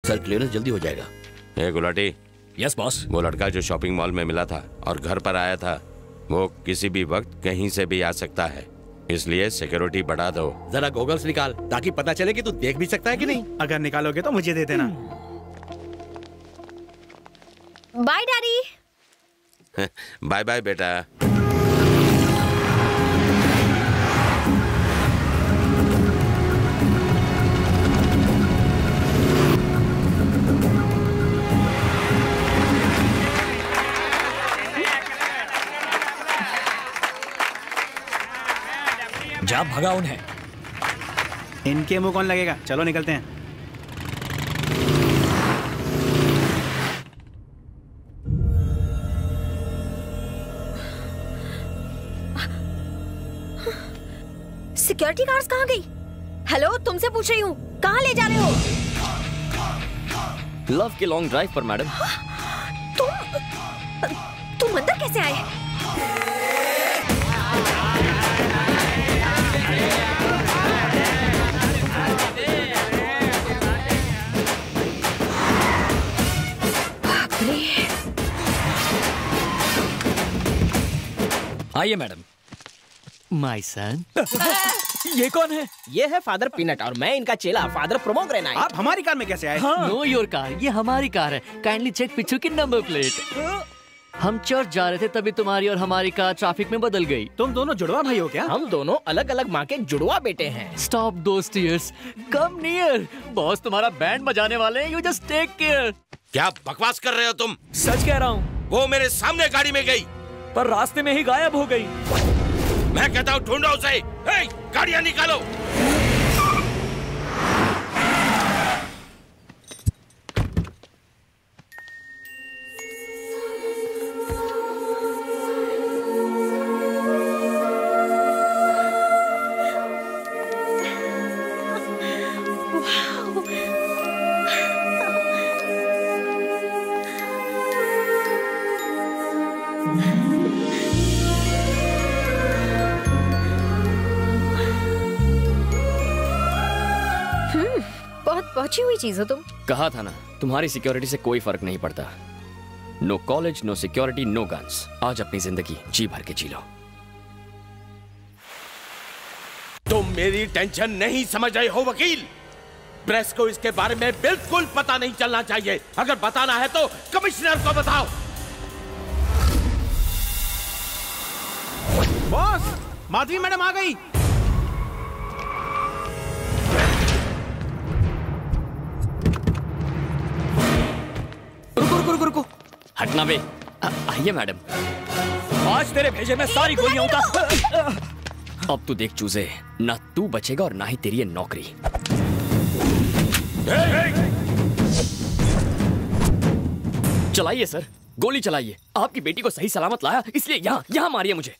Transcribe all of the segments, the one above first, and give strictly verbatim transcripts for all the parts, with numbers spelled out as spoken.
Sir clearance जल्दी हो जाएगा। ए गुलाटी। Yes boss. वो लड़का जो शॉपिंग मॉल में मिला था और घर पर आया था, वो किसी भी वक्त कहीं से भी आ सकता है, इसलिए सिक्योरिटी बढ़ा दो। जरा गॉगल्स निकाल ताकि पता चले कि तू देख भी सकता है कि नहीं। अगर निकालोगे तो मुझे दे देना। Bye daddy. बाय बाय बेटा। जा भगा उन्हें। इनके मुंह कौन लगेगा, चलो निकलते हैं। सिक्योरिटी गार्ड्स कहाँ गई? हेलो, तुमसे पूछ रही हूँ, कहाँ ले जा रहे हो? लव के लॉन्ग ड्राइव पर मैडम। तुम तुम अंदर कैसे आए? आइए मैडम। My son. ये कौन है? ये है फादर पीनट और मैं इनका चेला फादर प्रोमोग्रेनाइट। आप हमारी कार में कैसे आए? नो योर कार, ये हमारी कार है। काइंडली चेक पीछे की नंबर प्लेट। हम चर्च जा रहे थे तभी तुम्हारी और हमारी कार ट्रैफिक में बदल गई। तुम दोनों जुड़वा भाई हो क्या? हम दोनों अलग अलग माँ के जुड़वा बेटे हैं। Stop those tears, come near. Boss तुम्हारा बैंड बजाने वाले हैं, यू जस्ट टेक केयर। क्या बकवास कर रहे हो तुम? सच कह रहा हूँ। वो मेरे सामने गाड़ी में गई पर रास्ते में ही गायब हो गई। मैं कहता हूँ ढूंढो उसे। हे, गाड़ियाँ निकालो। पहुंची हुई चीज हो तुम। कहा था ना, तुम्हारी सिक्योरिटी से कोई फर्क नहीं पड़ता। No college, no security, no guns. आज अपनी जिंदगी जी भर के जी लो। तुम मेरी टेंशन नहीं समझ रहे हो वकील। प्रेस को इसके बारे में बिल्कुल पता नहीं चलना चाहिए। अगर बताना है तो कमिश्नर को बताओ। बॉस, माधवी मैडम आ गई। रुको रुको रुको, हटना बे। आइए मैडम। आज तेरे भेजे में सारी गोलियां उतार। अब तू देख चूजे, ना तू बचेगा और ना ही तेरी ये नौकरी। चलाइए सर, गोली चलाइए। आपकी बेटी को सही सलामत लाया, इसलिए यहाँ यहाँ मारिए मुझे।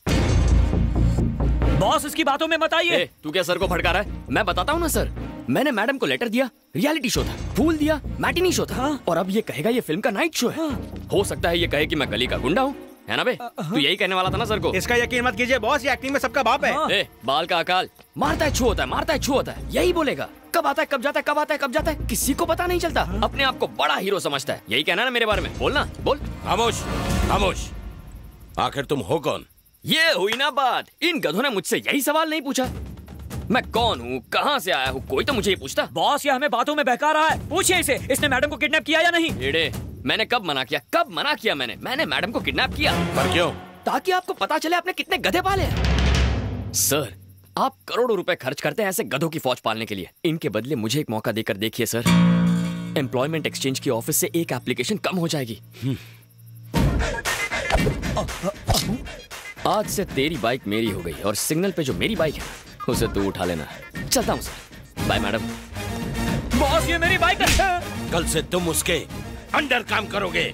बॉस, इसकी बातों में मत आइए। तू क्या सर को भड़का रहा है? मैं बताता हूँ ना सर। मैंने मैडम को लेटर दिया, रियलिटी शो था। फूल दिया, मैटिनी शो था। हाँ। और अब ये कहेगा ये फिल्म का नाइट शो है। हाँ। हो सकता है ये कहे कि मैं गली का गुंडा हूँ, है ना बे? तू यही कहने वाला था ना सर को? इसका यकीन मत कीजिए बॉस, ये एक्टिंग में सबका बाप है। हाँ। ए, बाल का अकाल। मारता है छू होता है, मारता है छू होता है, यही बोलेगा। कब आता है कब जाता है, कब आता है कब जाता है, किसी को पता नहीं चलता। हाँ। अपने आप को बड़ा हीरो समझता है। यही कहना ना मेरे बारे में? बोलना, बोल। खामोश खामोश। आखिर तुम हो कौन? ये हुई ना बात। इन गधों ने मुझसे यही सवाल नहीं पूछा। मैं कौन हूँ, कहाँ से आया हूँ, कोई तो मुझे ये पूछता। बॉस, ये हमें बातों में बहका रहा है। पूछिए इसे, इसने मैडम को किडनैप किया या नहीं? एड़े, मैंने कब मना किया? कब मना किया मैंने? मैंने मैडम को किडनैप किया। पर क्यों? ताकि आपको पता चले आपने कितने गधे पाले हैं। सर, आप करोड़ों रुपए खर्च करते हैं ऐसे गधों की फौज पालने के लिए। इनके बदले मुझे एक मौका देकर देखिए सर। एम्प्लॉयमेंट एक्सचेंज की ऑफिस से एक एप्लीकेशन कम हो जाएगी। आज से तेरी बाइक मेरी हो गई और सिग्नल पे जो मेरी बाइक है उसे तू उठा लेना। चलता हूँ सर, बाय मैडम। बॉस, ये मेरी बाइक है। कल से तुम उसके अंडर काम करोगे।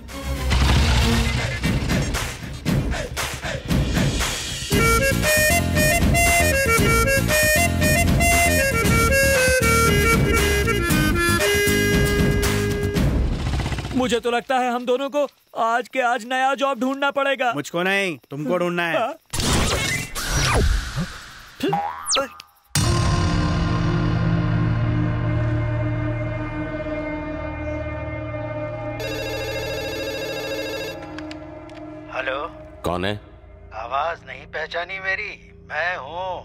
मुझे तो लगता है हम दोनों को आज के आज नया जॉब ढूंढना पड़ेगा। मुझको नहीं, तुमको ढूंढना है। हेलो, कौन है? आवाज नहीं पहचानी मेरी? मैं हूँ।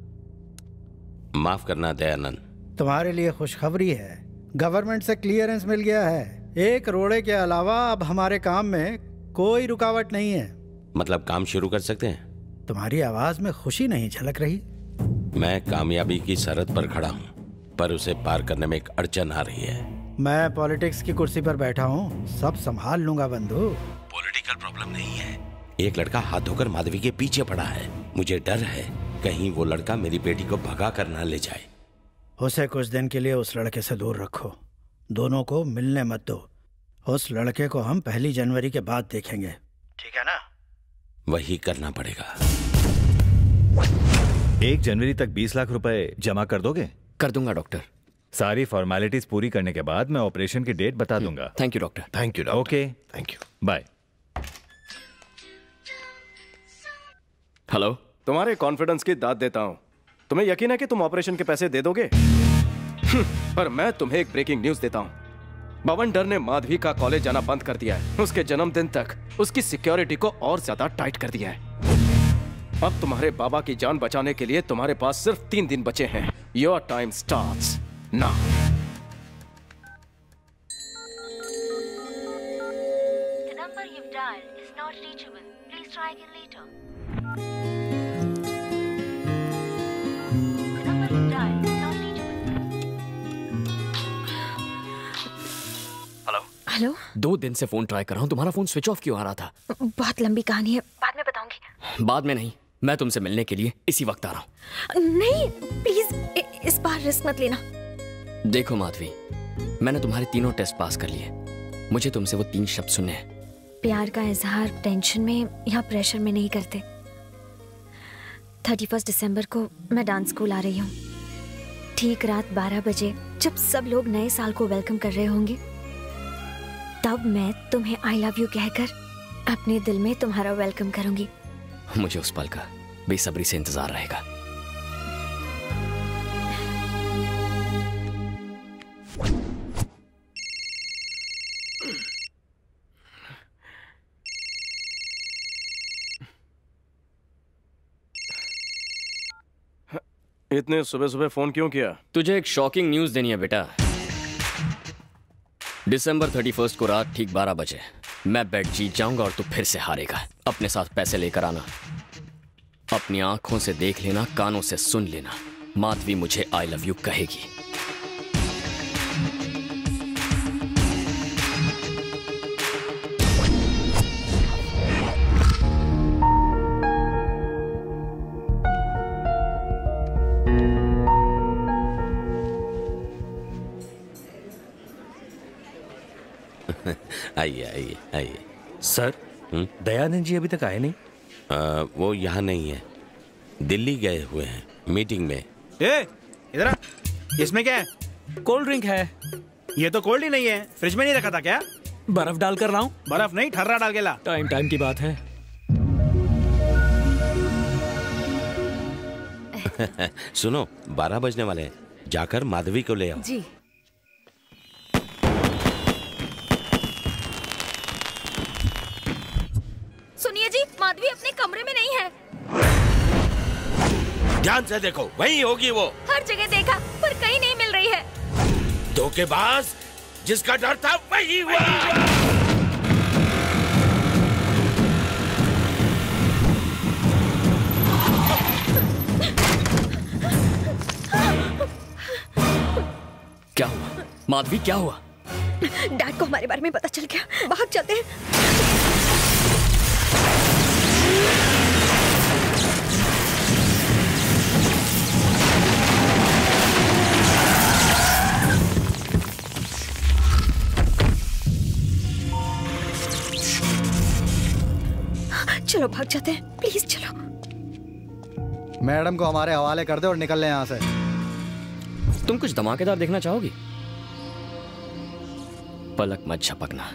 माफ करना दयानंद, तुम्हारे लिए खुशखबरी है, गवर्नमेंट से क्लियरेंस मिल गया है। एक रोड़े के अलावा अब हमारे काम में कोई रुकावट नहीं है। मतलब काम शुरू कर सकते हैं? तुम्हारी आवाज में खुशी नहीं झलक रही। मैं कामयाबी की सरहद पर खड़ा हूँ, पर उसे पार करने में एक अड़चन आ रही है। मैं पॉलिटिक्स की कुर्सी पर बैठा हूँ, सब संभाल लूंगा बंधु। पॉलिटिकल प्रॉब्लम नहीं है। एक लड़का हाथ धोकर माधवी के पीछे पड़ा है। मुझे डर है कहीं वो लड़का मेरी बेटी को भगा कर ना ले जाए। उसे कुछ दिन के लिए उस लड़के से दूर रखो, दोनों को मिलने मत दो। उस लड़के को हम पहली जनवरी के बाद देखेंगे, ठीक है ना? वही करना पड़ेगा। एक जनवरी तक बीस लाख रुपए जमा कर दोगे? कर दूंगा डॉक्टर। सारी फॉर्मेलिटीज पूरी करने के बाद मैं ऑपरेशन की डेट बता दूंगा। Thank you doctor. Thank you doctor. Okay, thank you, bye. Hello. तुम्हारे कॉन्फिडेंस की दाद देता हूं। तुम्हें यकीन है कि तुम ऑपरेशन के पैसे दे दोगे? पर मैं तुम्हें एक ब्रेकिंग न्यूज देता हूं। बवंडर ने माधवी का कॉलेज जाना बंद कर दिया है। उसके जन्मदिन तक उसकी सिक्योरिटी को और ज्यादा टाइट कर दिया है। अब तुम्हारे बाबा की जान बचाने के लिए तुम्हारे पास सिर्फ तीन दिन बचे हैं। Your time starts now. The number you've dialed is not reachable. Please try again later. The number you've dialed is not reachable. Hello. Hello. दो दिन से फोन ट्राई कर रहा हूँ, तुम्हारा फोन स्विच ऑफ क्यों आ रहा था? बहुत लंबी कहानी है, बाद में बताऊंगी। बाद में नहीं, मैं तुमसे मिलने के लिए इसी वक्त आ रहा हूँ। नहीं प्लीज, इस बार रिस्क मत लेना। देखो माधवी, मैंने तुम्हारे तीनों टेस्ट पास कर लिए। मुझे तुमसे वो तीन शब्द सुनने हैं। प्यार का इजहार टेंशन में या प्रेशर में नहीं करते। थर्टी फर्स्ट दिसंबर को मैं डांस स्कूल आ रही हूँ। ठीक रात बारह बजे जब सब लोग नए साल को वेलकम कर रहे होंगे, तब मैं तुम्हें आई लव यू कहकर अपने दिल में तुम्हारा वेलकम करूंगी। मुझे उस पल का बेसब्री से इंतजार रहेगा। इतने सुबह सुबह फोन क्यों किया? तुझे एक शॉकिंग न्यूज देनी है बेटा। दिसंबर थर्टी फर्स्ट को रात ठीक बारह बजे मैं बेट जीत जाऊंगा और तू फिर से हारेगा। अपने साथ पैसे लेकर आना। अपनी आंखों से देख लेना, कानों से सुन लेना, माधवी मुझे आई लव यू कहेगी। आइए आइए आइए। सर, दयानंद जी अभी तक आए नहीं? आ, वो यहाँ नहीं है, दिल्ली गए हुए हैं मीटिंग में। ए, इधर आ। इसमें क्या है? कोल्ड ड्रिंक है। ये तो कोल्ड ही नहीं है, फ्रिज में नहीं रखा था क्या? बर्फ डाल कर रहा हूँ। बर्फ नहीं, ठर्रा डाल के ला। टाइम टाइम की बात है। सुनो, बारह बजने वाले हैं, जाकर माधवी को ले आओ। जी। सुनिए जी, माधवी अपने कमरे में नहीं है। ध्यान से देखो, वहीं होगी वो। हर जगह देखा पर कहीं नहीं मिल रही है। धोखेबाज, जिसका डर था वही हुआ। क्या हुआ माधवी, क्या हुआ? डैड को हमारे बारे में पता चल गया, भाग चलते हैं। चलो भाग जाते हैं, प्लीज चलो। मैडम को हमारे हवाले कर दे और निकल ले यहाँ से। तुम कुछ धमाकेदार देखना चाहोगी? पलक मत झपकना।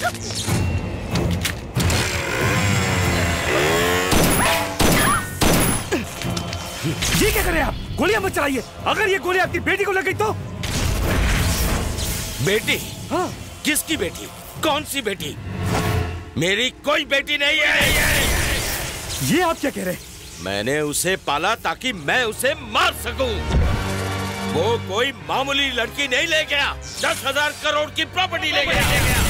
ये क्या कर रहे हैं आप? गोलियां मत चलाइए। अगर ये गोली आपकी बेटी को लग गई तो? बेटी? हाँ। किसकी बेटी? कौन सी बेटी? मेरी कोई बेटी नहीं है। ये आप क्या कह रहे हैं? मैंने उसे पाला ताकि मैं उसे मार सकूं। वो कोई मामूली लड़की नहीं ले गया, दस हजार करोड़ की प्रॉपर्टी ले गया।